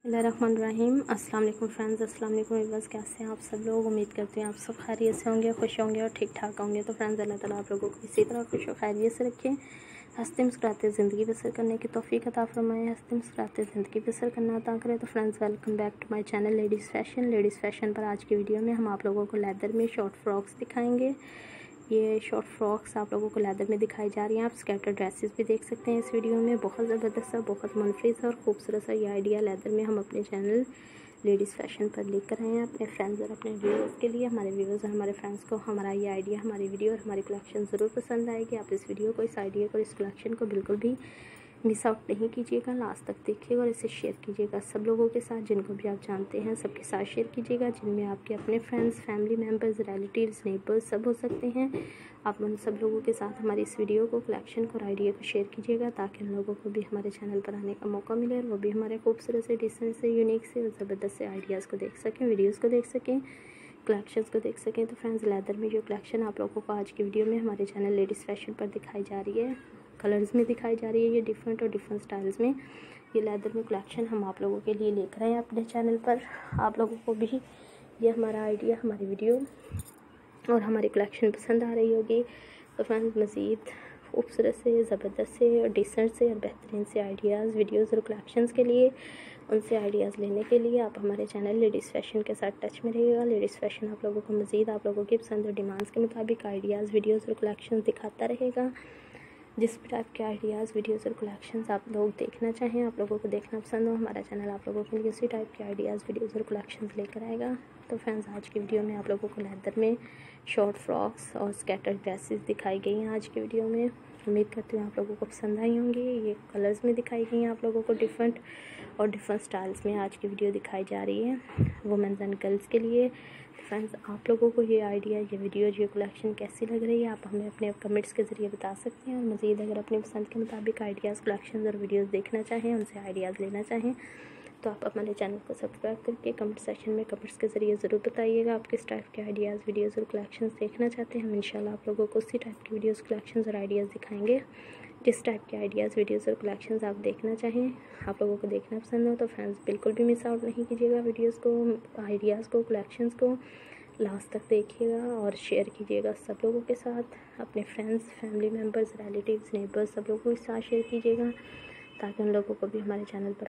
बिस्मिल्लाहिर्रहमानिर्रहीम। अस्सलाम वालेकुम फ्रेंड्स, अस्सलाम वालेकुम व्यूअर्स। कैसे हैं आप सब लोग? उम्मीद करते हैं आप सब खैरियत से होंगे, खुश होंगे और ठीक ठाक होंगे। तो फ्रेंड्स, अल्लाह ताला आप लोगों को इसी तरह खुश और खैरियत से रखें, हंसते मुस्कुराते ज़िंदगी बसर करने की तौफीक अता फरमाए, हंसते मुस्कुराते ज़िंदगी बसर करना अता करें। तो friends, welcome back to my channel ladies fashion पर आज की वीडियो में हम आप लोगों को लेदर में शॉर्ट फ्रॉक्स दिखाएंगे। ये शॉर्ट फ्रॉक्स आप लोगों को लेदर में दिखाई जा रही हैं। आप स्कैटर ड्रेसेस भी देख सकते हैं इस वीडियो में। बहुत ज़बरदस्त सा, बहुत मुनफरिद और खूबसूरत सा ये आइडिया लेदर में हम अपने चैनल लेडीज़ फैशन पर लेकर आए हैं अपने फ्रेंड्स और अपने व्यूअर्स के लिए। हमारे व्यूअर्स और हमारे फ्रेंड्स को हमारा ये आइडिया, हमारी वीडियो और हमारी कलेक्शन ज़रूर पसंद आएगी। आप इस वीडियो को, इस आइडिया को, इस कलेक्शन को बिल्कुल भी मिस आउट नहीं कीजिएगा, लास्ट तक देखिएगा और इसे शेयर कीजिएगा सब लोगों के साथ, जिनको भी आप जानते हैं सबके साथ शेयर कीजिएगा, जिनमें आपके अपने friends, family members, relatives, neighbours सब हो सकते हैं। आप उन सब लोगों के साथ हमारी इस वीडियो को, कलेक्शन को और आइडिया को शेयर कीजिएगा, ताकि उन लोगों को भी हमारे चैनल पर आने का मौका मिले और वो भी हमारे खूबसूरत से, डिसेंट से, यूनिक से और ज़बरदस्त से आइडियाज़ को देख सकें, वीडियोज़ को देख सकें, कलेक्शंस को देख सकें। तो फ्रेंड्स, लेदर में जो कलेक्शन आप लोगों को आज की वीडियो में हमारे चैनल लेडीज़ फैशन पर दिखाई जा रही है, कलर्स में दिखाई जा रही है, ये डिफरेंट और डिफरेंट स्टाइल्स में ये लेदर में कलेक्शन हम आप लोगों के लिए लेकर आए हैं अपने चैनल पर। आप लोगों को भी ये हमारा आइडिया, हमारी वीडियो और हमारी कलेक्शन पसंद आ रही होगी। तो फ्रेंड्स, मज़ीद खूबसूरत से, ज़बरदस्त से और डिसेंट से और बेहतरीन से आइडियाज़, वीडियोज़ और कलेक्शंस के लिए, उनसे आइडियाज़ लेने के लिए आप हमारे चैनल लेडीज़ फैशन के साथ टच में रहिएगा। लेडीज़ फैशन आप लोगों को मज़ीद आप लोगों की पसंद और डिमांड्स के मुताबिक आइडियाज़, वीडियोज़ और कलेक्शंस दिखाता रहेगा। जिस भी टाइप के आइडियाज़, वीडियोज़ और कलेक्शंस आप लोग देखना चाहें, आप लोगों को देखना पसंद हो, हमारा चैनल आप लोगों के लिए उसी टाइप के आइडियाज़, वीडियोज़ और कलेक्शंस लेकर आएगा। तो फ्रेंड्स, आज की वीडियो में आप लोगों को लेदर में शॉर्ट फ्रॉक्स और स्कैटर ड्रेसेस दिखाई गई हैं आज की वीडियो में। उम्मीद करती हूँ आप लोगों को पसंद आई होंगी। ये कलर्स में दिखाई गई हैं आप लोगों को, डिफरेंट और डिफरेंट स्टाइल्स में आज की वीडियो दिखाई जा रही है वुमेन्स एंड गर्ल्स के लिए। फ्रेंड्स, आप लोगों को ये आइडिया, ये वीडियो, ये कलेक्शन कैसी लग रही है, आप हमें अपने कमेंट्स के ज़रिए बता सकते हैं। और मज़ीद अगर अपनी पसंद के मुताबिक आइडियाज़, कलेक्शन और वीडियोज़ देखना चाहें, उनसे आइडियाज़ लेना चाहें, तो आप हमारे चैनल को सब्सक्राइब करके कमेंट सेक्शन में कमेंट्स के ज़रिए ज़रूर बताइएगा आप किस टाइप के आइडियाज़, वीडियोज़ और कलेक्शंस देखना चाहते हैं। हम इंशाल्लाह आप लोगों को उसी टाइप की वीडियोज़, कलेक्शंस और आइडियाज़ दिखाएंगे जिस टाइप के आइडियाज़, वीडियोज़ और कलेक्शंस आप देखना चाहें, आप लोगों को देखना पसंद हो। तो फ्रेंड्स, बिल्कुल भी मिस आउट नहीं कीजिएगा वीडियोज़ को, आइडियाज़ को, कलेक्शंस को लास्ट तक देखिएगा और शेयर कीजिएगा सब लोगों के साथ, अपने friends, family members, relatives, neighbours सब लोगों के साथ शेयर कीजिएगा, ताकि उन लोगों को भी हमारे चैनल पर